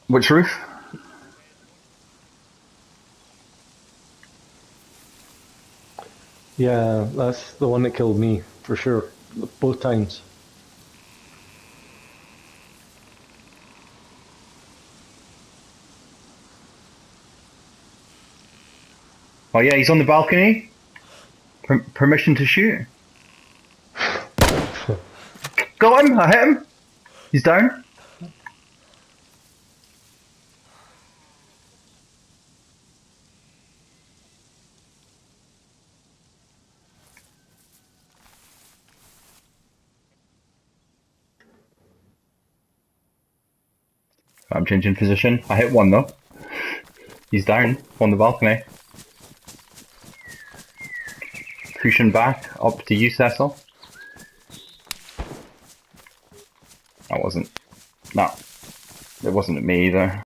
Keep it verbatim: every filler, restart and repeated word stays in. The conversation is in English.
Which roof? Yeah, that's the one that killed me, for sure. Both times. Oh yeah, he's on the balcony. Per permission to shoot. Got him! I hit him! He's down. I'm changing position. I hit one though. He's down on the balcony. Pushing back up to you, Cecil. That wasn't. No. It wasn't at me either.